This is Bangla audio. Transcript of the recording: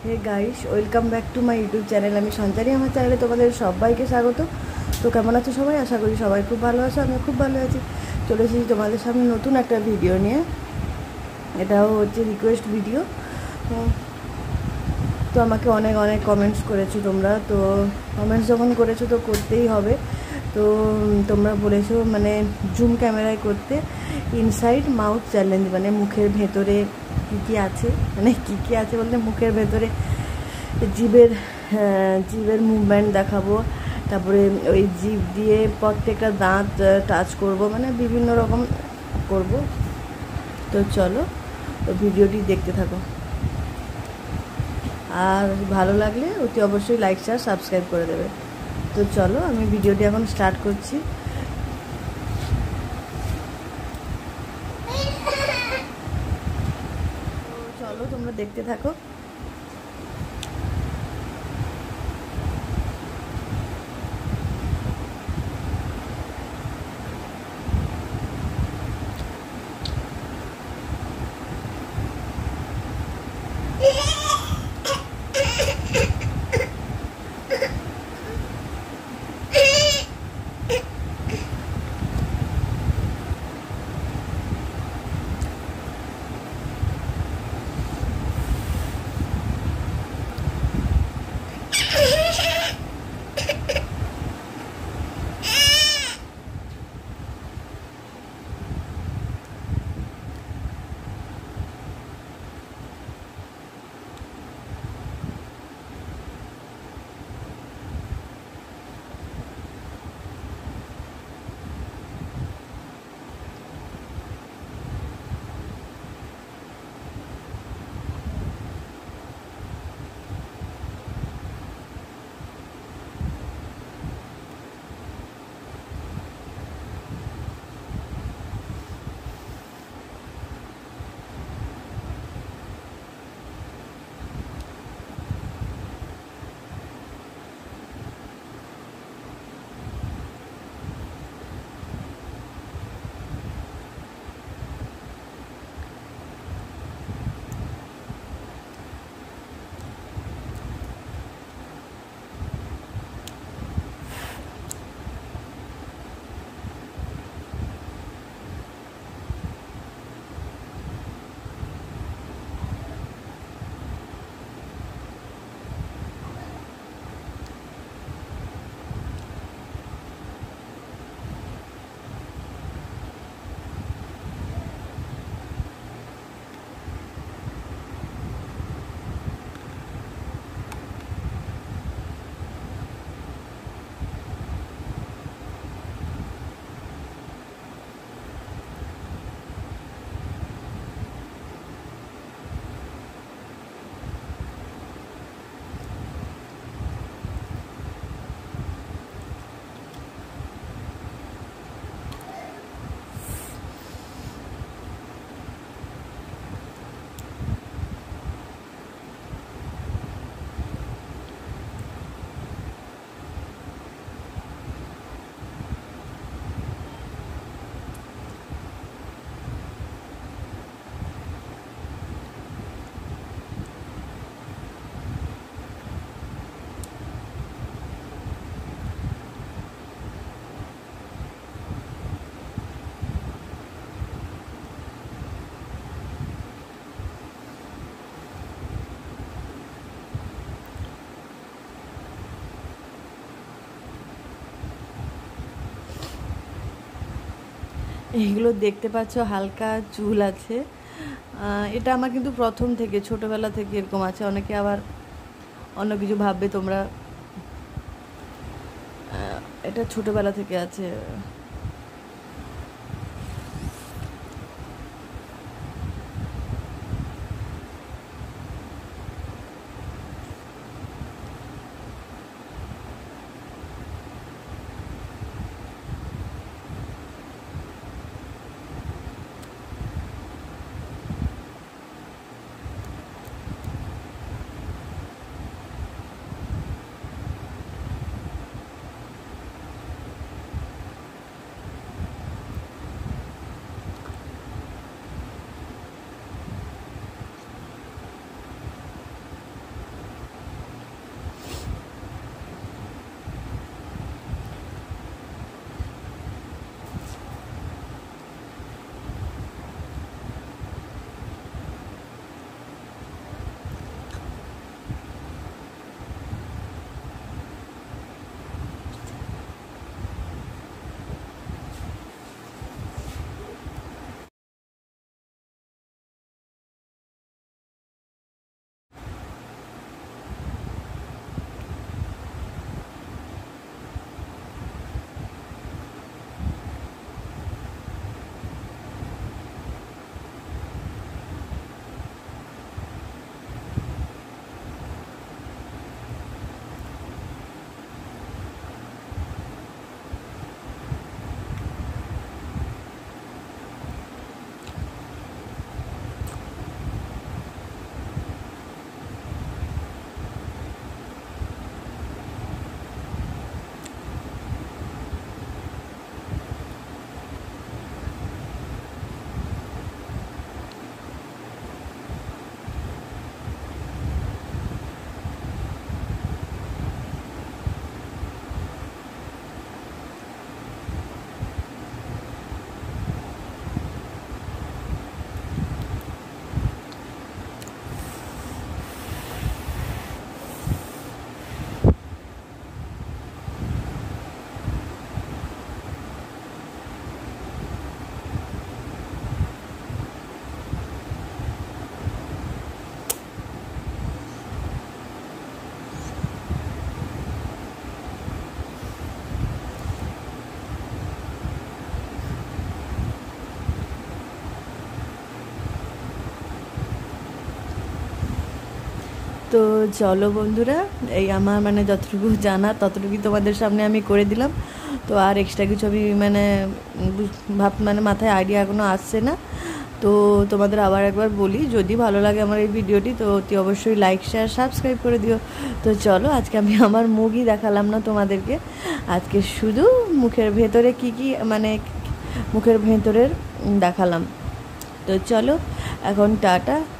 Hey guys, welcome back to my YouTube channel. আমি সঞ্চারী। আমার চ্যানেলে তোমাদের সবাইকে স্বাগত। তো কেমন আছো সবাই? আশা করি সবাই খুব ভালো আছো। আমি খুব ভালো আছি। চলে এসেছি তোমাদের সামনে নতুন একটা ভিডিও নিয়ে। এটাও হচ্ছে রিকোয়েস্ট ভিডিও। তো আমাকে অনেক অনেক কমেন্টস করেছো তোমরা। তো কমেন্টস যখন করেছো তো করতেই হবে। তো তোমরা বলেছো মানে জুম ক্যামেরায় করতে ইনসাইড মাউথ চ্যালেঞ্জ, মানে মুখের ভেতরে কী কী আছে, মানে কী কী আছে বলতে মুখের ভেতরে জিভের মুভমেন্ট দেখাবো। তারপরে ওই জিভ দিয়ে প্রত্যেকটা দাঁত টাচ করব, মানে বিভিন্ন রকম করব। তো চলো ভিডিওটি দেখতে থাকো, আর ভালো লাগলে অতি অবশ্যই লাইক শেয়ার সাবস্ক্রাইব করে দেবে। তো চলো আমি ভিডিওটি এখন স্টার্ট করছি। তো চলো তোমরা দেখতে থাকো। এইগুলো দেখতে পাচ্ছ হালকা চুল আছে। এটা আমার কিন্তু প্রথম থেকে, ছোটোবেলা থেকে এরকম আছে। অনেকে আবার অন্য কিছু ভাববে তোমরা, এটা ছোটোবেলা থেকে আছে। তো চলো বন্ধুরা, এই আমার মানে যতটুকু জানা ততটুকুই তোমাদের সামনে আমি করে দিলাম। তো আর এক্সট্রা কিছু আমি মানে মাথায় আইডিয়া এখনও আসছে না। তো তোমাদের আবার একবার বলি, যদি ভালো লাগে আমার এই ভিডিওটি তো অতি অবশ্যই লাইক শেয়ার সাবস্ক্রাইব করে দিও। তো চলো, আজকে আমি আমার মুখই দেখালাম না তোমাদেরকে, আজকে শুধু মুখের ভেতরে কি মানে মুখের ভেতরের দেখালাম। তো চলো এখন টাটা।